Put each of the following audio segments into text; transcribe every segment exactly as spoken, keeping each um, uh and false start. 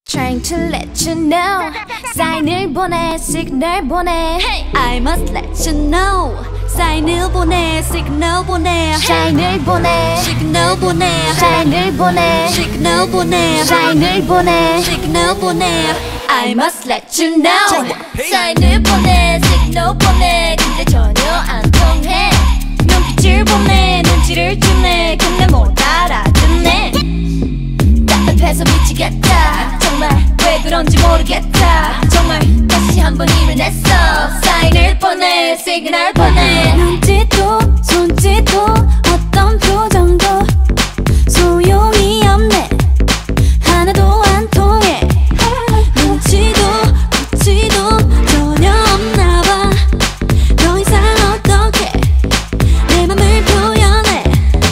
Trying to let you know 사인을 보내 시그널 보내 I must let you know 사인을 보내 시그널 보내 사인을 보내 시그널 보내 사인을 보내 시그널 보내 사인을 보내 시그널 보내 I must let you know 사인을 보내 시그널 보내 근데 전혀 안 통해 눈빛을 보내 눈치를 주네 근데 못 알아듣네 답답해서 미치겠다 정말 왜 그런지 모르겠다 정말 다시 한번 일을 냈어 사인을 보내 시그널 보내 눈짓도 손짓도 어떤 표정도 소용이 없네 하나도 안 통해 눈치도 눈치도 전혀 없나봐 더 이상 어떻게 내 맘을 표현해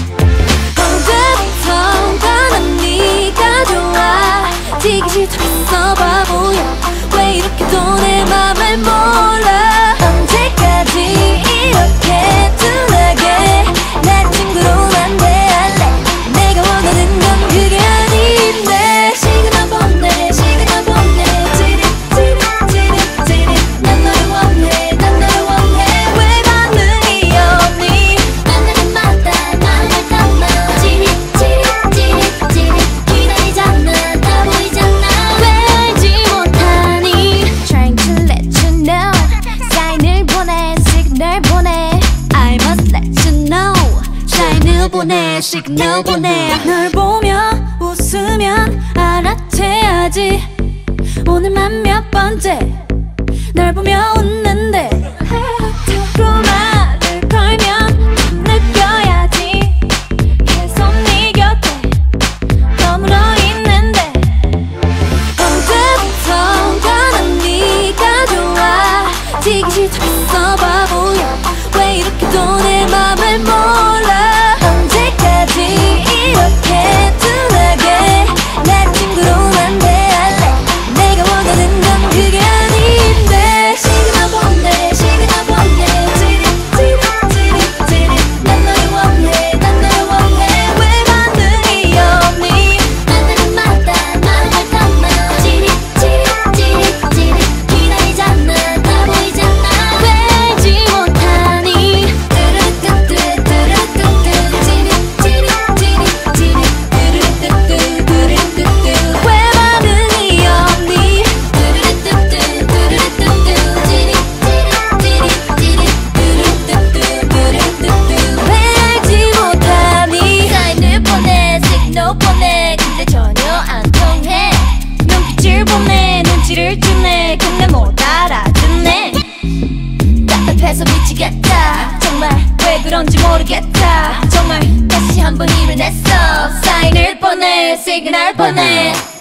언제부턴가 난 네가 좋아 지기 싫다면서 바보야 왜 이렇게도 내 맘을 몰라 언제까지 이렇게 둔하게 날 친구로만 대할래 내가 원하는 건 그게 아닌데 시그널 보내 시그널 보내 찌릿 찌릿 찌릿 찌릿 난 너를 원해 난 너를 원해 왜 반응이 없니 만나는 마다 마음을 담아 찌릿 찌릿 찌릿 찌릿 기다리잖아 다 보이잖아 왜 알지 못하니 Trying to let you know 사인을 보내 시그널 보내 I must let you know 사인을 보내 시그널 보내 널 보며 웃으면 알아채야지 오늘만 몇 번째 널 보며 웃는데 말을 걸면 느껴야지 계속 네 곁에 머물러 있는데 언제부턴가 난 네가 좋아 지기 싫다면서 바보야 왜 이렇게도 내 맘을 몰라 언제까지 이렇게 둔하게 날 친구로만 대할래 내가 원하는 건 그게 아닌데 시그널 보내 시그널 보내 찌릿 찌릿 찌릿 찌릿 난 너를 원해 난 너를 원해 왜 반응이 없니 만나는 마다 마음을 담아 찌릿 찌릿 찌릿 찌릿 기다리잖아 다 보이잖아 왜 알지 못하니 뚜루뚜뚜 뚜루뚜뚜 찌릿 찌릿 찌릿 찌릿 뚜루뚜뚜 뚜루뚜뚜 왜 반응이 없니 뚜루뚜뚜 뚜루뚜뚜 찌릿 찌릿 찌릿 찌릿 뚜루뚜뚜 뚜루뚜뚜 왜 알지 못하니 사인을 보내 시그널 보내 근데 전혀 안 통해 눈빛을 보내 눈치를 주네 근데 못 알아듣네 답답해서 미치겠다 정말 왜 그런지 모르겠다 정말 다시 한번 일을 냈어 사인을 보내 시그널 보내